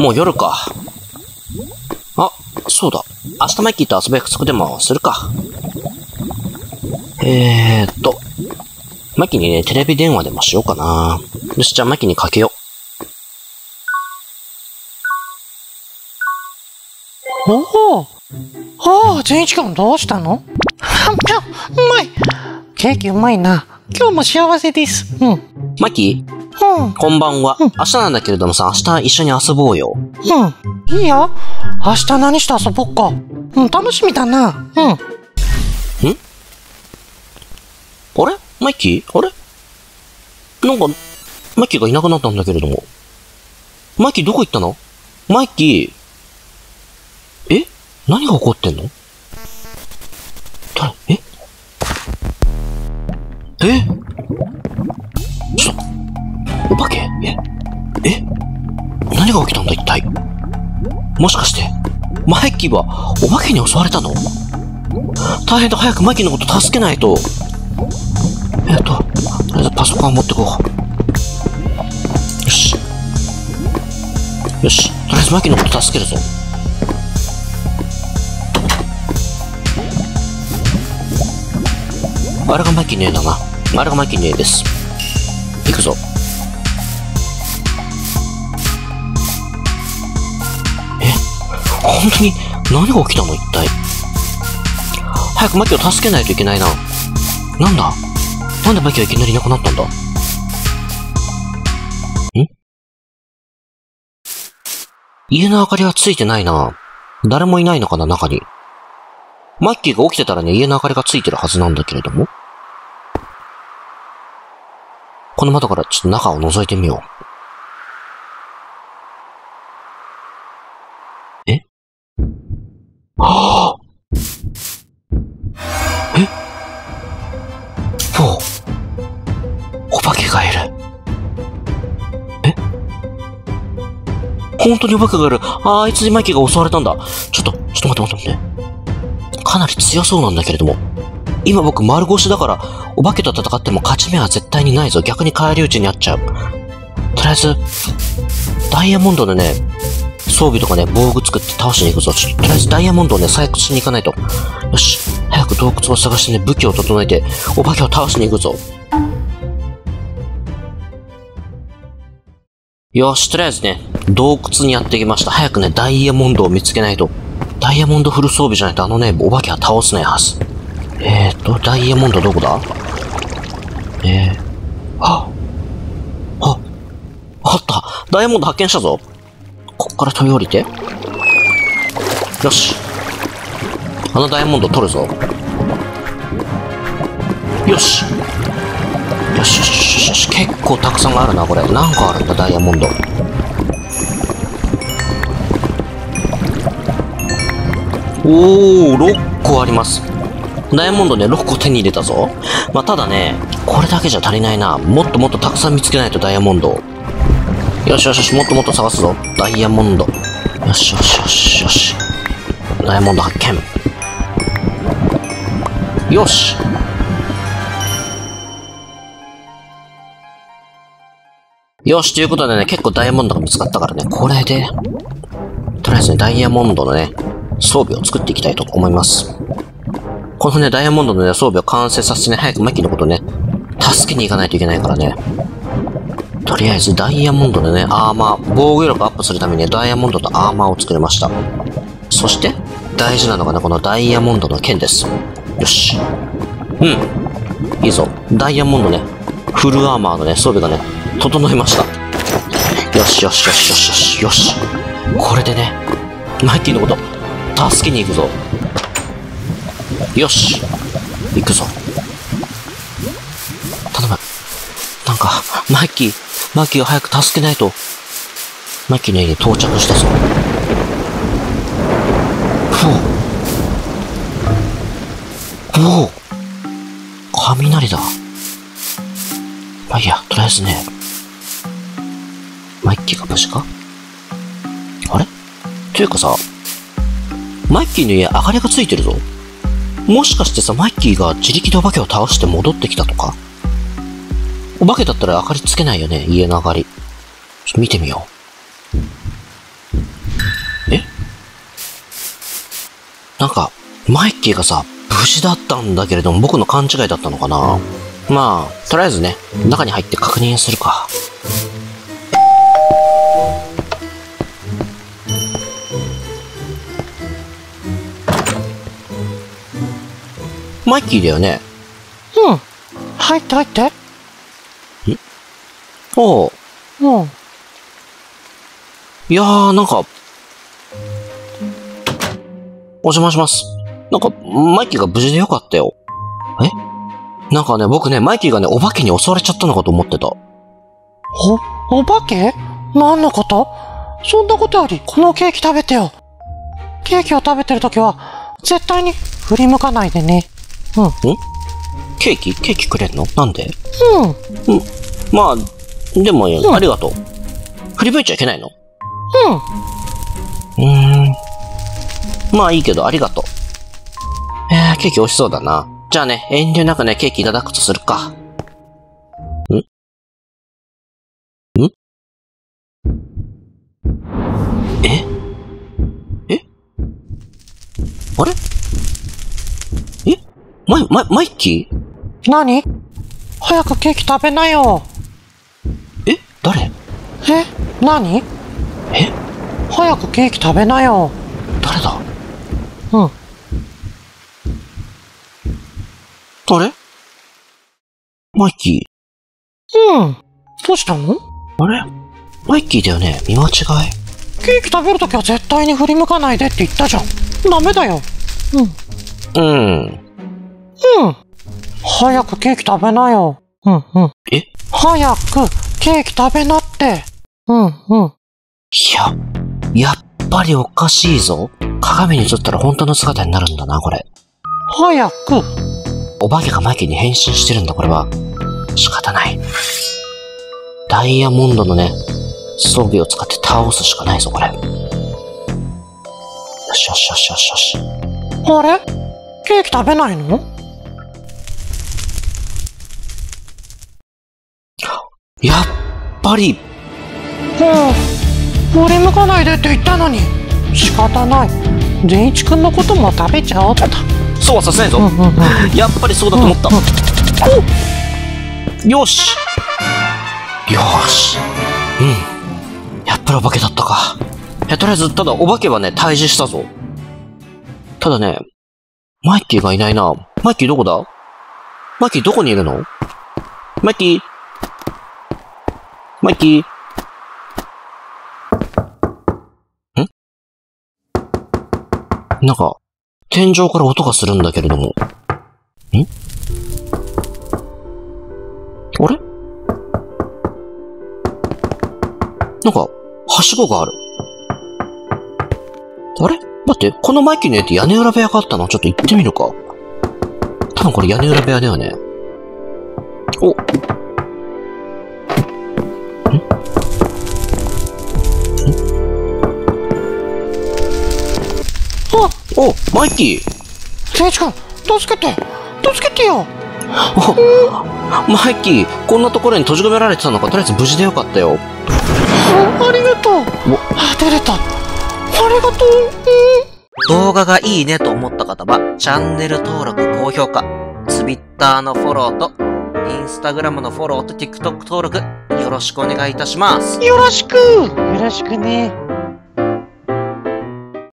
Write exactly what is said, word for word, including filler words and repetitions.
もう夜か。あ、そうだ。明日マイキーと遊ぶ約束でもするか。えーっと。マイキーにね、テレビ電話でもしようかな。よし、じゃあマイキーにかけよう。おお。ああ、善一君どうしたの？あ、うまい。ケーキうまいな。今日も幸せです。うん。 マイキー、 うん。 こんばんは。 うん、 明日なんだけれどもさ、明日一緒に遊ぼうよ。 うん。いいよ。明日何して遊ぼっか。うん、楽しみだな。うん。ん？ あれマイキーあれなんか、マイキーがいなくなったんだけれども。マイキーどこ行ったの？マイキー。え？何が起こってんの？誰？え？え？ちょっと、お化け？え？え？何が起きたんだ一体？もしかして、マイキーはお化けに襲われたの？大変だ、早くマイキーのこと助けないと。えっと、とりあえずパソコンを持ってこう。よし。よし。とりあえずマイキーのこと助けるぞ。あれがマイキーの家だな。あれがマイキーの家です。行くぞ。え？本当に何が起きたの一体。早くマイキーを助けないといけないな。なんだ？なんでマイキーはいきなりいなくなったんだ？ん？家の明かりはついてないな。誰もいないのかな、中に。マイキーが起きてたらね、家の明かりがついてるはずなんだけれども。この窓からちょっと中を覗いてみよう。え？はぁ！え？もう、お化けがいる。え？本当にお化けがいる。あ、あいつにマイキーが襲われたんだ。ちょっと、ちょっと待って待って待って。かなり強そうなんだけれども。今僕丸腰だから、お化けと戦っても勝ち目は絶対にないぞ。逆に返り討ちにあっちゃう。とりあえず、ダイヤモンドでね、装備とかね、防具作って倒しに行くぞ。ちょっと、とりあえずダイヤモンドをね、採掘しに行かないと。よし、早く洞窟を探してね、武器を整えて、お化けを倒しに行くぞ。よし、とりあえずね、洞窟にやってきました。早くね、ダイヤモンドを見つけないと。ダイヤモンドフル装備じゃないとあのね、お化けは倒せないはず。えーと、ダイヤモンドどこだ？えー、はっ、あ、あった。ダイヤモンド発見したぞ。こっから飛び降りて。よし。あのダイヤモンド取るぞ。よし。よしよしよしよし。結構たくさんあるな、これ。何個あるんだ、ダイヤモンド。おー、ろっこあります。ダイヤモンドね、ろっこ手に入れたぞ。まあ、ただね、これだけじゃ足りないな。もっともっとたくさん見つけないと、ダイヤモンド。よしよしよし、もっともっと探すぞ。ダイヤモンド。よしよしよしよし。ダイヤモンド発見。よし。よし、ということでね、結構ダイヤモンドが見つかったからね、これで、とりあえずね、ダイヤモンドのね、装備を作っていきたいと思います。このね、ダイヤモンドのね、装備を完成させてね、早くマッキーのことね、助けに行かないといけないからね。とりあえず、ダイヤモンドでね、アーマー、防御力アップするためにね、ダイヤモンドとアーマーを作りました。そして、大事なのがね、このダイヤモンドの剣です。よし。うん。いいぞ。ダイヤモンドね、フルアーマーのね、装備がね、整いました。よしよしよしよしよしよし。これでね、マッキーのこと、助けに行くぞ。よし。行くぞ。頼む。なんか、マッキー、マッキーを早く助けないと。マッキーの家に到着したぞ。ふう。おお。雷だ。まあいいや、とりあえずね。マッキーが無事か？あれ？というかさ、マッキーの家明かりがついてるぞ。もしかしてさ、マッキーが自力でお化けを倒して戻ってきたとか？お化けだったら明かりつけないよね、家の明かり。ちょっと見てみよう。 なんか、マイキーがさ、無事だったんだけれども、僕の勘違いだったのかな。まあ、とりあえずね、中に入って確認するか。マイキーだよね。 うん。入って入って。んおう。 うん。 いやー、なんか、お邪魔します。なんか、マイキーが無事でよかったよ。えなんかね、僕ね、マイキーがね、お化けに襲われちゃったのかと思ってた。 お、お化け？何のこと？そんなことより、このケーキ食べてよ。ケーキを食べてるときは、絶対に振り向かないでね。うん。ん？ ケーキケーキくれんの？なんで？ うん。 うん。まあ、でも、うん、ありがとう。振り向いちゃいけないの？うん。うーん。まあいいけど、ありがとう。えー、ケーキ美味しそうだな。じゃあね、遠慮なくね、ケーキいただくとするか。ん？ん？え？え？あれ？え？マイ、マイ、マイキー？ 何？早くケーキ食べなよ。 え？誰？ え？何？ え？ 早くケーキ食べなよ。 誰だ？ うん。 あれ？マイキー。うん。どうしたの？ あれ？マイキーだよね。見間違い？ ケーキ食べるときは絶対に振り向かないでって言ったじゃん。ダメだよ。うん。 うん。 うん。早くケーキ食べなよ。うんうん。 え？ 早くケーキ食べなって。うんうん。 いや、やっぱりおかしいぞ。鏡に映ったら本当の姿になるんだな、これ。 早く。 お化けがマイキーに変身してるんだ、これは。仕方ない。ダイヤモンドのね、装備を使って倒すしかないぞ、これ。よしよしよしよしよし。 あれ？ケーキ食べないの？ やっぱり。 うん。振り向かないでって言ったのに。仕方ない。善一くんのことも食べちゃおうと。 そうはさせないぞ。 うんうんうん、 やっぱりそうだと思った。 うんうん、よし。よし。うん。やっぱりお化けだったか。いや、とりあえず、ただお化けはね、退治したぞ。ただね、マイキーがいないな。マイキーどこだ？マイキーどこにいるの？マイキーマイキーん？なんか、天井から音がするんだけれども。ん？あれ？なんか、はしごがある。あれ？待って、このマイキーの家って屋根裏部屋があったの？ちょっと行ってみるか。多分これ屋根裏部屋だよね。お。 あ、 お、マイキー。 誠一くん、助けて、助けてよ。 お、マイキー、こんなところに閉じ込められてたのか。とりあえず無事でよかったよ。 あ、ありがとう。あ、出れた。ありがとう。 動画がいいねと思った方は、チャンネル登録、高評価、Twitter のフォローと、Instagram のフォローと TikTok 登録、よろしくお願いいたします。 よろしく。よろしくね。